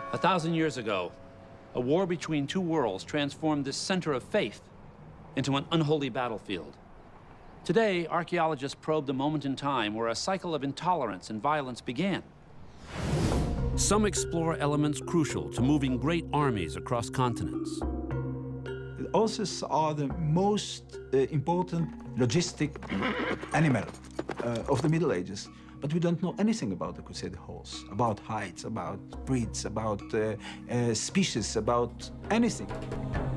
1,000 years ago, a war between two worlds transformed this center of faith into an unholy battlefield. Today, archaeologists probe the moment in time where a cycle of intolerance and violence began. Some explore elements crucial to moving great armies across continents. Horses are the most important logistic animal of the Middle Ages. But we don't know anything about the Crusader horse, about heights, about breeds, about species, about anything.